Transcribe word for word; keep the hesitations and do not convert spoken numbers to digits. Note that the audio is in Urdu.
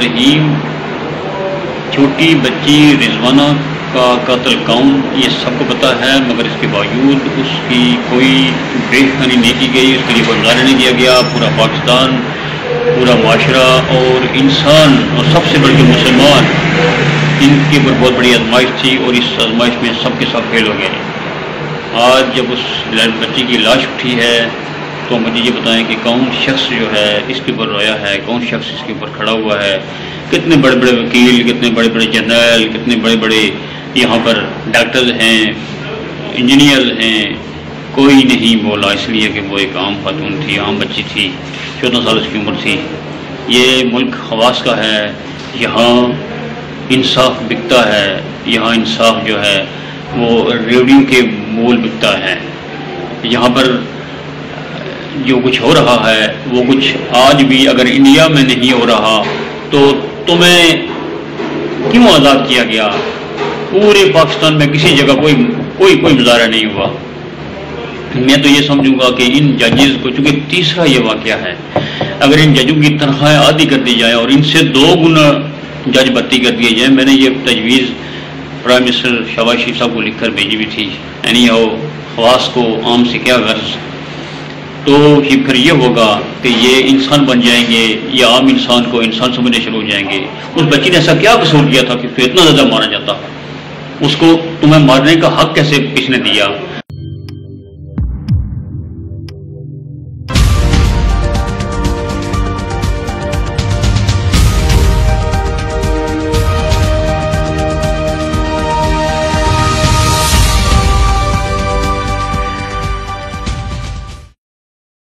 الرحیم، چھوٹی بچی رضوانہ کا قتل کون یہ سب کو پتہ ہے، مگر اس کے باوجود اس کی کوئی بےخانی نہیں کی گئی، اس کے لیے کوئی مظاہرہ نہیں کیا گیا۔ پورا پاکستان، پورا معاشرہ اور انسان اور سب سے بڑھ کے مسلمان ان کے اوپر بہت بڑی آزمائش تھی، اور اس آزمائش میں سب کے سب فیل ہو گئے۔ آج جب اس بچی کی لاش اٹھی ہے تو مجھے یہ بتائیں کہ کون شخص جو ہے اس کے اوپر رویا ہے، کون شخص اس کے اوپر کھڑا ہوا ہے؟ کتنے بڑے بڑے وکیل، کتنے بڑے بڑے جنرل، کتنے بڑے بڑے یہاں پر ڈاکٹرز ہیں، انجینئر ہیں، کوئی نہیں بولا، اس لیے کہ وہ ایک عام خاتون تھی، عام بچی تھی، چودہ سال اس کی عمر تھی۔ یہ ملک خواص کا ہے، یہاں انصاف بکتا ہے، یہاں انصاف جو ہے وہ ریوڑیوں کے مول بکتا ہے۔ یہاں پر جو کچھ ہو رہا ہے وہ کچھ آج بھی اگر انڈیا میں نہیں ہو رہا تو تمہیں کیوں آزاد کیا گیا؟ پورے پاکستان میں کسی جگہ کوئی کوئی کوئی مظاہرہ نہیں ہوا۔ میں تو یہ سمجھوں گا کہ ان ججز کو، چونکہ تیسرا یہ واقعہ ہے، اگر ان ججوں کی تنخواہیں آدھی کر دی جائے اور ان سے دو گنا جج بھرتی کر دیے جائیں، میں نے یہ تجویز پرائم منسٹر شہباز شریف صاحب کو لکھ کر بھیجی بھی تھی، یعنی ہو خواص کو عام سے کیا غرض، تو پھر یہ ہوگا کہ یہ انسان بن جائیں گے، یا عام انسان کو انسان سمجھنے شروع ہو جائیں گے۔ اس بچی نے ایسا کیا قصور کیا تھا کہ اتنا زیادہ مارا جاتا؟ اس کو تمہیں مارنے کا حق کیسے کس نے دیا؟